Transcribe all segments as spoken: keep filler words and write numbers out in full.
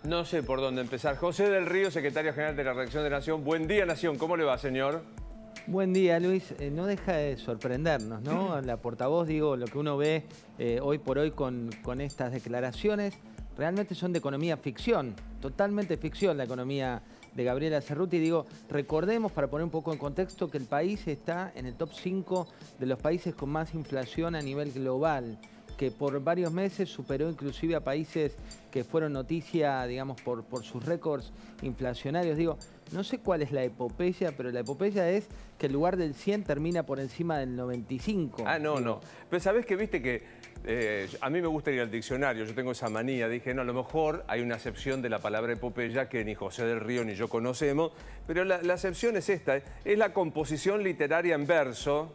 No sé por dónde empezar. José del Río, secretario general de la Redacción de Nación. Buen día, Nación. ¿Cómo le va, señor? Buen día, Luis. Eh, no deja de sorprendernos, ¿no? La portavoz, digo, lo que uno ve eh, hoy por hoy con, con estas declaraciones, realmente son de economía ficción, totalmente ficción la economía de Gabriela Cerruti. Digo, recordemos, para poner un poco en contexto, que el país está en el top cinco de los países con más inflación a nivel global, que por varios meses superó inclusive a países que fueron noticia, digamos, por, por sus récords inflacionarios. Digo, no sé cuál es la epopeya, pero la epopeya es que el lugar del cien termina por encima del noventa y cinco. Ah, no, Digo, no. Pero ¿sabés que viste que eh, a mí me gusta ir al diccionario? Yo tengo esa manía. Dije, no, a lo mejor hay una acepción de la palabra epopeya que ni José del Río ni yo conocemos, pero la, la acepción es esta, ¿eh? Es la composición literaria en verso,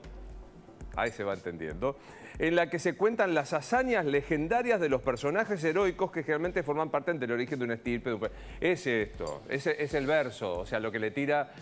ahí se va entendiendo, en la que se cuentan las hazañas legendarias de los personajes heroicos que generalmente forman parte del origen de un estirpe. De un... Es esto, es, es el verso, o sea, lo que le tira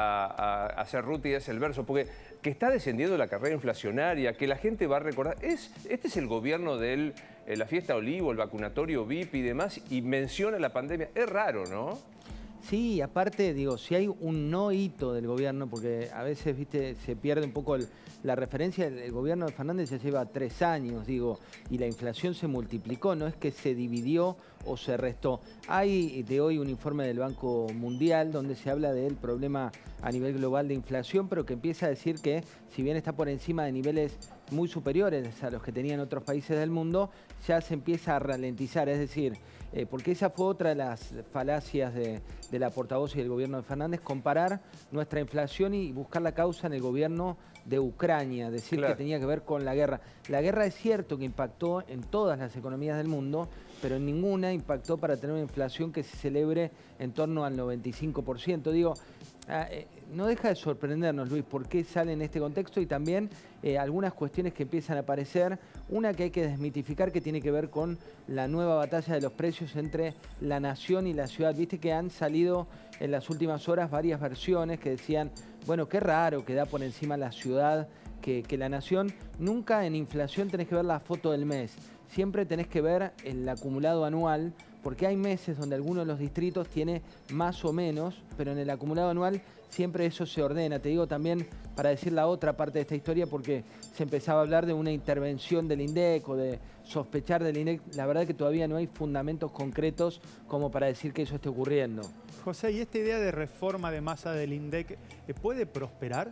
a, a, a Cerruti es el verso, porque que está descendiendo la carrera inflacionaria, que la gente va a recordar, es, este es el gobierno de eh, la fiesta Olivo, el vacunatorio V I P y demás, y menciona la pandemia. Es raro, ¿no? Sí, aparte, digo, si hay un no hito del gobierno, porque a veces, viste, se pierde un poco el, la referencia, el, el gobierno de Fernández ya lleva tres años, digo, y la inflación se multiplicó, no es que se dividió o se restó. Hay de hoy un informe del Banco Mundial donde se habla del problema a nivel global de inflación, pero que empieza a decir que, si bien está por encima de niveles muy superiores a los que tenían otros países del mundo, ya se empieza a ralentizar, es decir, eh, porque esa fue otra de las falacias de, de la portavoz y del gobierno de Fernández, comparar nuestra inflación y buscar la causa en el gobierno de Ucrania, decir claro, que tenía que ver con la guerra. La guerra es cierto que impactó en todas las economías del mundo, pero en ninguna impactó para tener una inflación que se celebre en torno al noventa y cinco por ciento. Digo, Ah, eh, no deja de sorprendernos, Luis, por qué sale en este contexto y también eh, algunas cuestiones que empiezan a aparecer. Una que hay que desmitificar, que tiene que ver con la nueva batalla de los precios entre la nación y la ciudad. Viste que han salido en las últimas horas varias versiones que decían, bueno, qué raro que da por encima la ciudad que, que la nación. Nunca en inflación tenés que ver la foto del mes. Siempre tenés que ver el acumulado anual, porque hay meses donde alguno de los distritos tiene más o menos, pero en el acumulado anual siempre eso se ordena. Te digo también, para decir la otra parte de esta historia, porque se empezaba a hablar de una intervención del INDEC o de sospechar del INDEC. La verdad es que todavía no hay fundamentos concretos como para decir que eso esté ocurriendo. José, ¿y esta idea de reforma de masa del INDEC puede prosperar?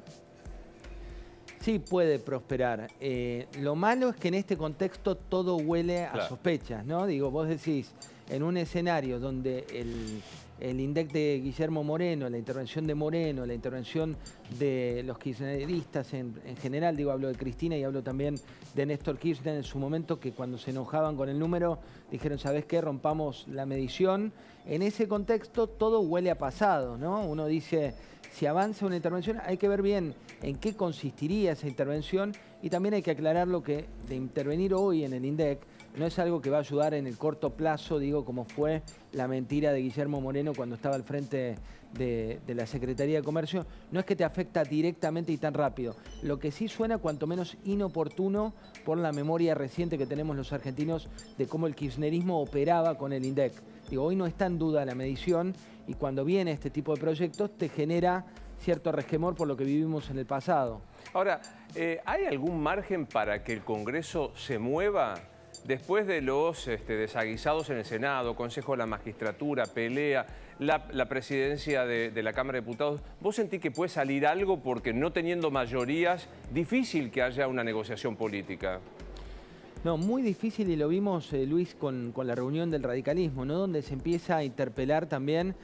Sí, puede prosperar. Eh, lo malo es que en este contexto todo huele a claro, sospechas, ¿no? Digo, vos decís, en un escenario donde el, el INDEC de Guillermo Moreno, la intervención de Moreno, la intervención de los kirchneristas en, en general, digo, hablo de Cristina y hablo también de Néstor Kirchner en su momento, que cuando se enojaban con el número dijeron, ¿sabés qué? Rompamos la medición. En ese contexto todo huele a pasado, ¿no? Uno dice, si avanza una intervención, hay que ver bien en qué consistiría esa intervención y también hay que aclarar lo que de intervenir hoy en el INDEC no es algo que va a ayudar en el corto plazo, digo, como fue la mentira de Guillermo Moreno cuando estaba al frente de, de la Secretaría de Comercio. No es que te afecta directamente y tan rápido. Lo que sí suena cuanto menos inoportuno por la memoria reciente que tenemos los argentinos de cómo el kirchnerismo operaba con el INDEC. Digo, hoy no está en duda la medición y cuando viene este tipo de proyectos te genera cierto resquemor por lo que vivimos en el pasado. Ahora, eh, ¿hay algún margen para que el Congreso se mueva? Después de los este, desaguisados en el Senado, Consejo de la Magistratura, pelea, la, la presidencia de, de la Cámara de Diputados, ¿vos sentís que puede salir algo porque no teniendo mayorías, difícil que haya una negociación política? No, muy difícil y lo vimos, eh, Luis, con, con la reunión del radicalismo, ¿no? Donde se empieza a interpelar también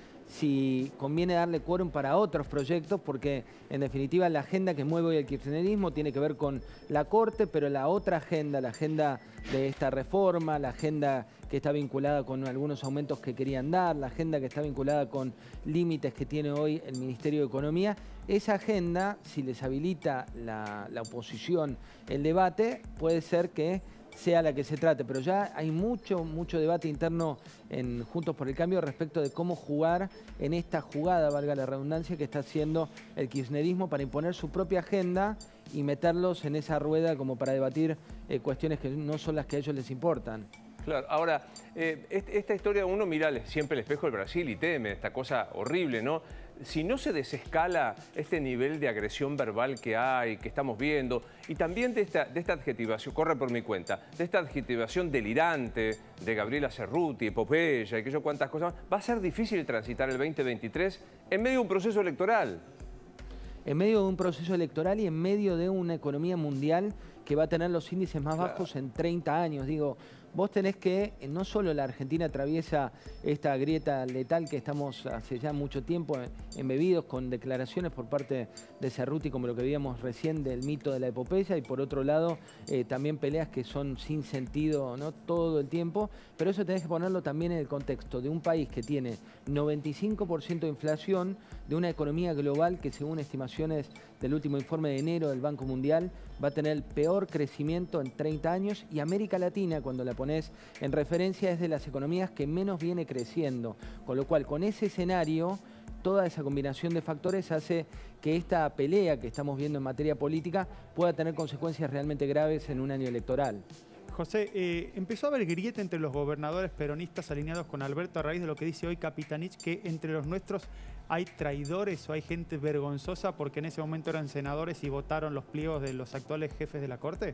si conviene darle quórum para otros proyectos, porque en definitiva la agenda que mueve hoy el kirchnerismo tiene que ver con la Corte, pero la otra agenda, la agenda de esta reforma, la agenda que está vinculada con algunos aumentos que querían dar, la agenda que está vinculada con límites que tiene hoy el Ministerio de Economía, esa agenda, si les habilita la, la oposición el debate, puede ser que sea la que se trate, pero ya hay mucho, mucho debate interno en Juntos por el Cambio respecto de cómo jugar en esta jugada, valga la redundancia, que está haciendo el kirchnerismo para imponer su propia agenda y meterlos en esa rueda como para debatir eh, cuestiones que no son las que a ellos les importan. Claro, ahora, eh, esta historia uno mira siempre el espejo del Brasil y teme esta cosa horrible, ¿no? Si no se desescala este nivel de agresión verbal que hay, que estamos viendo, y también de esta, de esta adjetivación, corre por mi cuenta, de esta adjetivación delirante de Gabriela Cerruti, epopeya y que yo cuántas cosas más, va a ser difícil transitar el veinte veintitrés en medio de un proceso electoral. En medio de un proceso electoral y en medio de una economía mundial que va a tener los índices más Claro. bajos en treinta años. Digo, vos tenés que, no solo la Argentina atraviesa esta grieta letal que estamos hace ya mucho tiempo embebidos con declaraciones por parte de Cerruti, como lo que veíamos recién del mito de la epopeya, y por otro lado eh, también peleas que son sin sentido, ¿no? Todo el tiempo, pero eso tenés que ponerlo también en el contexto de un país que tiene noventa y cinco por ciento de inflación, de una economía global que según estimaciones del último informe de enero del Banco Mundial va a tener el peor crecimiento en treinta años, y América Latina, cuando la pones en referencia, es de las economías que menos viene creciendo. Con lo cual, con ese escenario, toda esa combinación de factores hace que esta pelea que estamos viendo en materia política pueda tener consecuencias realmente graves en un año electoral. José, eh, empezó a haber grieta entre los gobernadores peronistas alineados con Alberto a raíz de lo que dice hoy Capitanich, que entre los nuestros hay traidores o hay gente vergonzosa porque en ese momento eran senadores y votaron los pliegos de los actuales jefes de la Corte.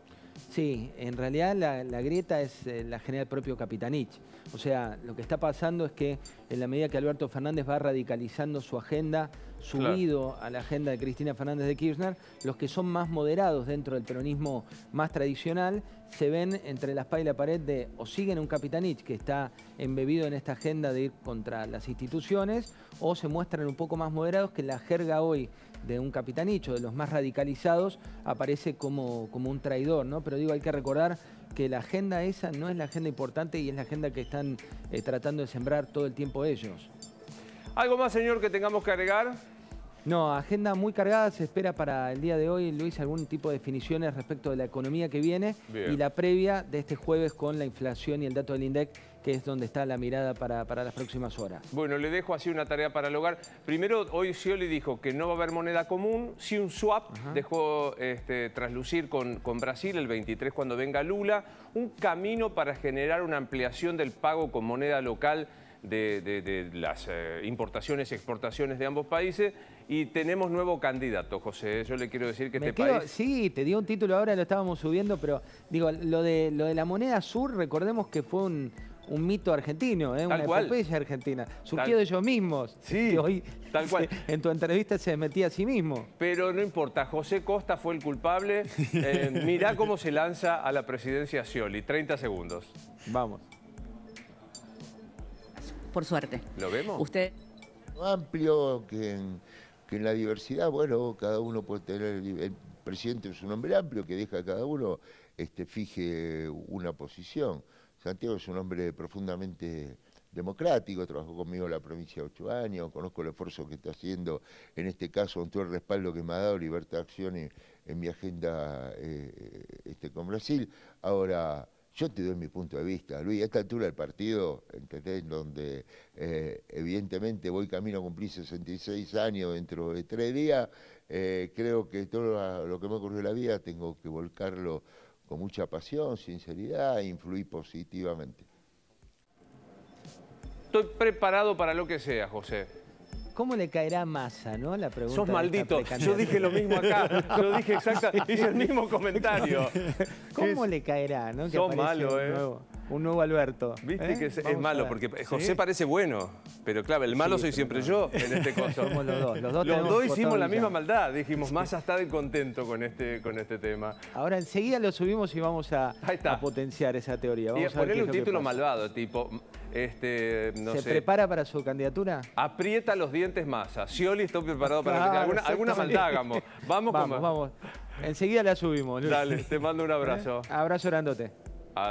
Sí, en realidad la, la grieta es eh, la genera el propio Capitanich. O sea, lo que está pasando es que en la medida que Alberto Fernández va radicalizando su agenda, subido claro. a la agenda de Cristina Fernández de Kirchner, los que son más moderados dentro del peronismo más tradicional se ven entre la espada y la pared de o siguen un Capitanich que está embebido en esta agenda de ir contra las instituciones, o se muestran un poco más moderados, que la jerga hoy de un Capitanich o de los más radicalizados aparece como, como un traidor, ¿no? Pero digo, hay que recordar que la agenda esa no es la agenda importante y es la agenda que están eh, tratando de sembrar todo el tiempo ellos. ¿Algo más, señor, que tengamos que agregar? No, agenda muy cargada. Se espera para el día de hoy, Luis, algún tipo de definiciones respecto de la economía que viene. Bien. Y la previa de este jueves con la inflación y el dato del INDEC, que es donde está la mirada para, para las próximas horas. Bueno, le dejo así una tarea para el hogar. Primero, hoy Scioli dijo que no va a haber moneda común, sí un swap. Ajá. Dejó este, traslucir con, con Brasil el veintitrés cuando venga Lula. Un camino para generar una ampliación del pago con moneda local de, de, de las eh, importaciones y exportaciones de ambos países. Y tenemos nuevo candidato, José. Yo le quiero decir que Me este quedo, país... Sí, te dio un título ahora, lo estábamos subiendo, pero digo, lo de, lo de la moneda sur, recordemos que fue un... un mito argentino, ¿eh? Una epopeya argentina, surgido de ellos mismos. Sí, que hoy tal cual. En tu entrevista se metía a sí mismo. Pero no importa, José Costa fue el culpable. Eh, mirá cómo se lanza a la presidencia Scioli. treinta segundos. Vamos. Por suerte. ¿Lo vemos? Usted... Amplio, que en, que en la diversidad, bueno, cada uno puede tener... El, el presidente es un hombre amplio que deja a cada uno este, fije una posición. Santiago es un hombre profundamente democrático, trabajó conmigo en la provincia ocho años, conozco el esfuerzo que está haciendo, en este caso, con todo el respaldo que me ha dado Libertad de Acción en, en mi agenda eh, este, con Brasil. Ahora, yo te doy mi punto de vista, Luis, a esta altura del partido, ¿entendés? En donde eh, evidentemente voy camino a cumplir sesenta y seis años dentro de tres días, eh, creo que todo lo que me ocurrió en la vida tengo que volcarlo con mucha pasión, sinceridad e influir positivamente. Estoy preparado para lo que sea, José. ¿Cómo le caerá a Massa, no? La pregunta. Sos maldito. Yo dije lo mismo acá. Yo dije exactamente, hice el mismo comentario. ¿Cómo le caerá, no? Sos malo, ¿eh? Nuevo, un nuevo Alberto. Viste ¿Eh? que es, es malo, porque José ¿Sí? parece bueno, pero claro, el malo sí, soy siempre no. yo en este caso. Somos los dos. Los dos, los dos hicimos la ya. misma maldad. Dijimos, Massa está de contento con este, con este tema. Ahora enseguida lo subimos y vamos a, a potenciar esa teoría. Vamos y a ponerle un título malvado, tipo... Este, no ¿Se sé. prepara para su candidatura? Aprieta los dientes Massa. Scioli está preparado para claro, alguna, alguna maldad hagamos. Vamos, vamos, con... vamos. Enseguida la subimos. Luis. Dale, te mando un abrazo. ¿Eh? Abrazo grandote.